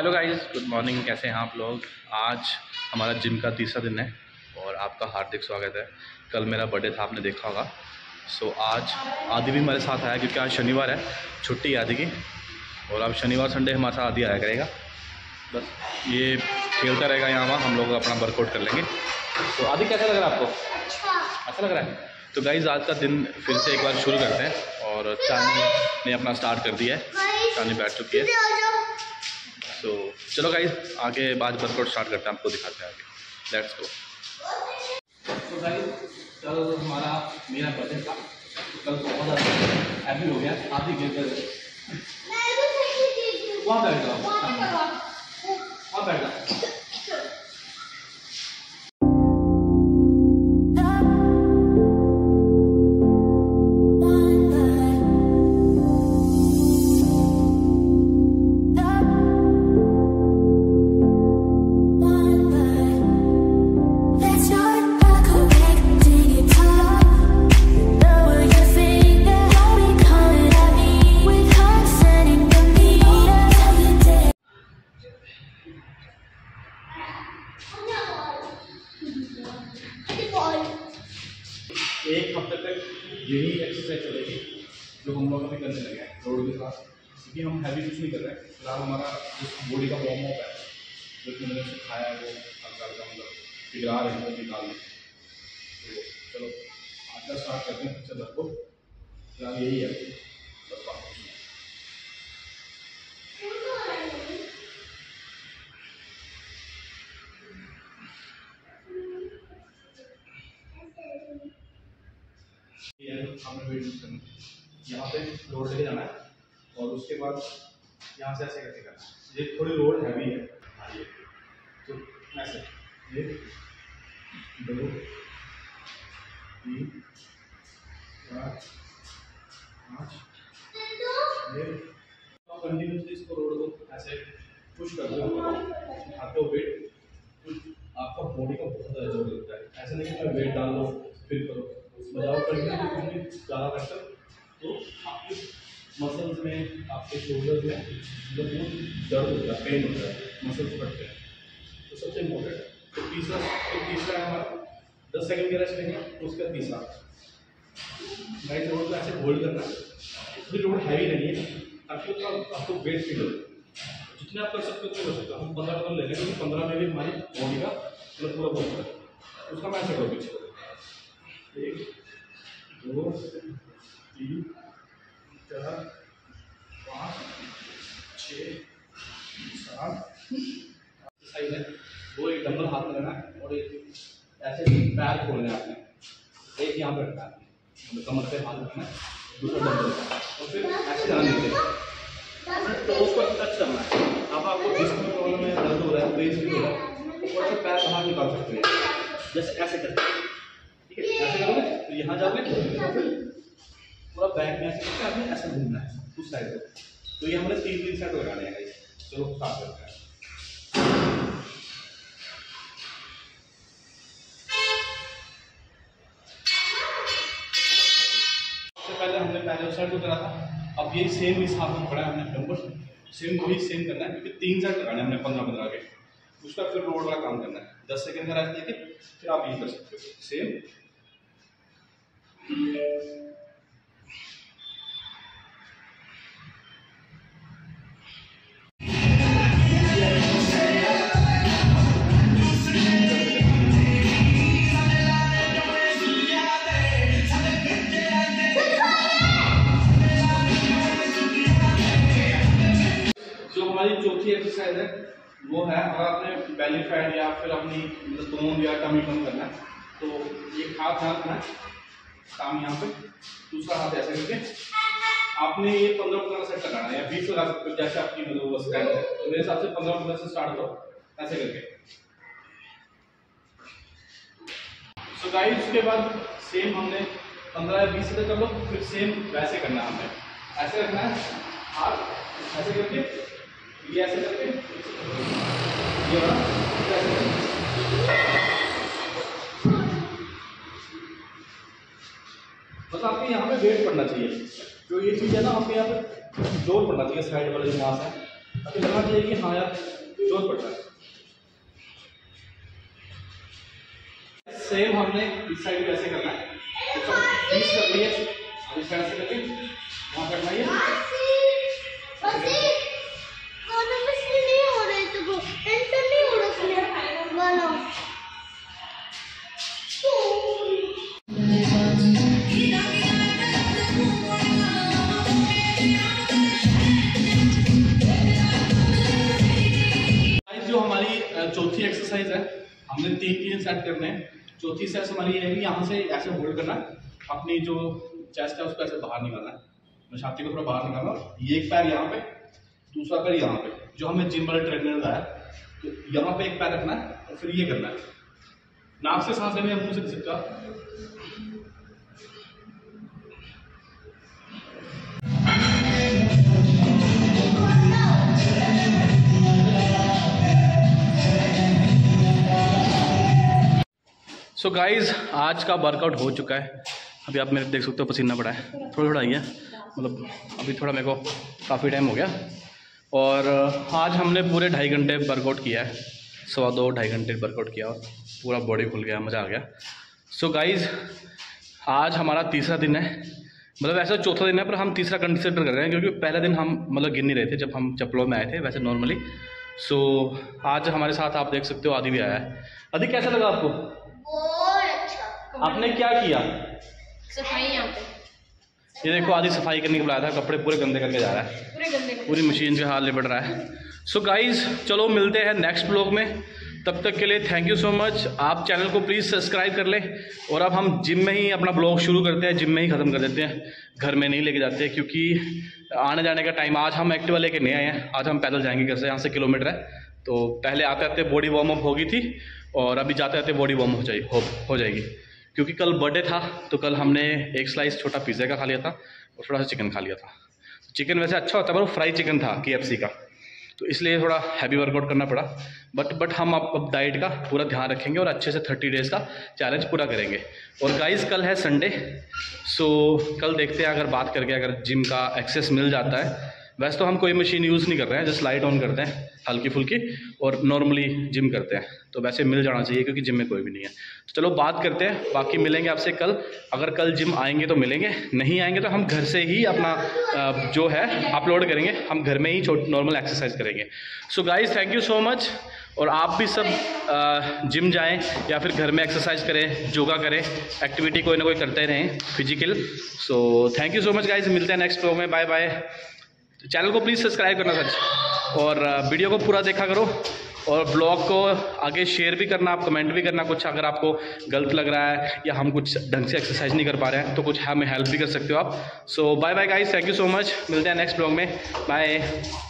Hello guys, good morning. कैसे हैं आप लोग? आज हमारा जिम का तीसरा दिन है और आपका हार्दिक स्वागत है। कल मेरा बर्थडे था, आपने देखा होगा। सो आज आदि भी हमारे साथ आया क्योंकि आज शनिवार है, छुट्टी आदि की। और अब शनिवार संडे हमारे साथ आदि आया करेगा। बस ये खेलता रहेगा यहाँ वहाँ, हम लोग अपना वर्कआउट कर लेंगे। तो आदि कैसा लग रहा है आपको? अच्छा लग रहा है। तो गाइस आज का दिन फिर से एक बार शुरू करते हैं। और चांदी ने अपना स्टार्ट कर दिया है, चांदी बैठ चुकी है। तो चलो गाइस आगे बाद वर्कआउट स्टार्ट करते हैं, आपको दिखाते हैं आगे। Let's go. तो गाइस कल हमारा मेरा बर्थडे था, कल बहुत ज़्यादा हैप्पी हो गया। आधी गेम कर वहाँ बैठ जाओ, वहाँ बैठ जाओ। एक हफ्ते तक यही एक्सरसाइज चलेगी जो हम लोग अभी करने लगे हैं रोड के साथ, क्योंकि हम हैवी कुछ नहीं कर रहे हैं। फिलहाल हमारा जो बॉडी का वार्म अप है, जो मैंने सिखाया है, वो हल्का हल्का मतलब पिघला रहे हैं, निकालने। तो चलो आज का स्टार्ट करते हैं। चलो आपको फिलहाल यही है, बस बात कुछ नहीं। हमें वेट यूज करना है, यहाँ पे रोड लेके जाना है और उसके बाद यहाँ से ऐसे करके करना है। ये थोड़ी रोड हैवी है, ये तो ऐसे 1 2 3 4 5 6। कंटिन्यूसली इसको रोड को ऐसे पुश कर दो, हाथों वेट। आपका बॉडी का बहुत ज़्यादा जोर लगता है। ऐसे नहीं कि वेट डाल लो फिर करो, बजाओ करके ज़्यादा बेहतर। तो आपके मसल्स में, आपके शोल्डर में मतलब दर्द होता है, पेन होता है, मसल्स फटते हैं। तो सबसे इम्पोर्टेंट है। तो तीसरा है हमारा 10 सेकंड का रेस्ट लेंगे। उसका तीसरा राइट रोड को ऐसे होल्ड करना है। फिर रोड हैवी नहीं है ताकि आपको वेट फील हो। जितने आप कर सकते हो उतने कर सकते हो। हम 15 ले लेंगे क्योंकि 15 में भी हमारी बॉडी का मतलब पूरा बहुत है। उसका मैं ऐसे करूँ पीछे 1 2 3 4 5 6 7। सही है। वो एक डंबल हाथ में लेना है और एक ऐसे पैर खोलना है आपने। एक यहाँ पे रखना है, मतलब कमर पे हाथ रखना है, दूसरा डंबल और फिर ऐसे जाना नीचे। तो उसको टच करना है। अब आपको डिस्क में प्रॉब्लम है, दर्द हो रहा है, पेन भी हो रहा है, तो ऊपर से पैर बाहर निकाल सकते हैं जैसे ऐसे करके। ठीक है, ऐसे करोगे तो यहाँ जाओगे तो फिर पूरा बैक में ऐसे करके आपने ऐसे घूमना है उस साइड को। तो ये हमारे 3 साइड लगाने हैं। चलो स्टार्ट करते हैं। सबसे पहले हमने पहले उस साइड को करा था, अब ये सेम इस हाथ में पड़ा है हमने डंबल। सेम वही सेम करना है क्योंकि 3 सेट लगाने हमने 15-15 के। उसका फिर रोड वाला काम करना है। 10 सेकंड का रेस्ट लेके फिर आप ये कर सकते हो सेम। जो हमारी चौथी एक्सरसाइज है वो है, अगर आपने बेली फैट या फिर अपनी मतलब टोन या टमी कम करना है तो एक हाथ यहाँ रखना है, काम यहाँ पे, दूसरा हाथ ऐसे करके आपने ये 15-15 सेट लगाना है या 20 लगा सकते हो जैसे आपकी मतलब वो स्ट्रेंथ है। तो मेरे हिसाब से 15-15 से स्टार्ट करो ऐसे करके। सो गाइस उसके बाद सेम हमने 15 या 20 से कर लो, फिर सेम वैसे करना है। हमने ऐसे रखना है हाथ ऐसे करके, ये ऐसे करके, ये ऐसे करके। बस आपके यहाँ पे वेट पड़ना चाहिए। जो ये चीज़ है ना, आपके यहाँ पे जोर पड़ना चाहिए, साइड वाले जो मांस है। आपको लगना चाहिए कि हाँ यार जोर पड़ रहा है। सेम हमने इस साइड भी ऐसे करना है, तो प्लीज कर लिए अब इस साइड से करके वहाँ करना है। जो हमारी चौथी एक्सरसाइज है, हमने 3 सेट करने हैं। चौथी सेट हमारी ये है कि यहाँ से ऐसे होल्ड करना है, अपनी जो चेस्ट है उसको ऐसे बाहर निकालना है, छाती को थोड़ा बाहर निकालना। ये एक पैर यहाँ पे, दूसरा पैर यहाँ पे, जो हमें जिम वाले ट्रेनर ने बताया, तो यहाँ पे एक पैर रखना है और फिर ये करना है। नाक से सांस लेने मुंह से सिक्का। सो गाइज आज का वर्कआउट हो चुका है। अभी आप मेरे देख सकते हो पसीना पड़ा है, थोड़ा थोड़ा ही है, मतलब अभी थोड़ा मेरे को काफ़ी टाइम हो गया। और आज हमने पूरे 2.5 घंटे वर्कआउट किया है, 2.5 घंटे वर्कआउट किया और पूरा बॉडी खुल गया, मज़ा आ गया। सो गाइज आज हमारा तीसरा दिन है, मतलब ऐसा चौथा दिन है पर हम तीसरा कंसिडर कर रहे हैं, क्योंकि पहले दिन हम मतलब गिन नहीं रहे थे जब हम चप्पलों में आए थे वैसे नॉर्मली। सो आज हमारे साथ आप देख सकते हो आदि भी आया है। आदि कैसा लगा आपको? अच्छा। आपने क्या किया? सफाई यहाँ पे। ये देखो आदि सफाई करने के बुलाया था, कपड़े पूरे गंदे करके जा रहा है, पूरी मशीन से हाथ लिपट रहा है। सो गाइज चलो मिलते हैं नेक्स्ट ब्लॉग में, तब तक के लिए थैंक यू सो मच। आप चैनल को प्लीज़ सब्सक्राइब कर लें। और अब हम जिम में ही अपना ब्लॉग शुरू करते हैं, जिम में ही ख़त्म कर देते हैं, घर में नहीं लेके जाते, क्योंकि आने जाने का टाइम, आज हम एक्टिवा लेके नहीं आए हैं, आज हम पैदल जाएंगे घर से, यहाँ से किलोमीटर है। तो पहले आते आते बॉडी वार्म अप होगी थी और अभी जाते आते बॉडी वार्म हो जाएगी, क्योंकि कल बर्थडे था तो कल हमने एक स्लाइस छोटा पिज़्ज़ा का खा लिया था और थोड़ा सा चिकन खा लिया था। चिकन वैसे अच्छा होता है पर वो फ्राई चिकन था KFC का, तो इसलिए थोड़ा हैवी वर्कआउट करना पड़ा। बट हम अब डाइट का पूरा ध्यान रखेंगे और अच्छे से 30 डेज़ का चैलेंज पूरा करेंगे। और गाइस कल है संडे, सो कल देखते हैं, अगर बात करके अगर जिम का एक्सेस मिल जाता है। वैसे तो हम कोई मशीन यूज़ नहीं कर रहे हैं, जस्ट लाइट ऑन करते हैं हल्की फुल्की और नॉर्मली जिम करते हैं, तो वैसे मिल जाना चाहिए क्योंकि जिम में कोई भी नहीं है। तो चलो बात करते हैं, बाकी मिलेंगे आपसे कल। अगर कल जिम आएंगे तो मिलेंगे, नहीं आएंगे तो हम घर से ही अपना जो है अपलोड करेंगे, हम घर में ही नॉर्मल एक्सरसाइज करेंगे। So guys thank you so much. और आप भी सब जिम जाएं या फिर घर में एक्सरसाइज करें, योगा करें, एक्टिविटी कोई ना कोई करते रहें physical. So thank you so much guys, मिलते हैं नेक्स्ट ब्लॉग में, बाय बाय। चैनल को प्लीज़ सब्सक्राइब करना सच, और वीडियो को पूरा देखा करो और ब्लॉग को आगे शेयर भी करना, आप कमेंट भी करना, कुछ अगर आपको गलत लग रहा है या हम कुछ ढंग से एक्सरसाइज नहीं कर पा रहे हैं तो कुछ हमें हेल्प भी कर सकते हो आप। So bye bye guys, thank you so much, मिलते हैं नेक्स्ट ब्लॉग में, बाय।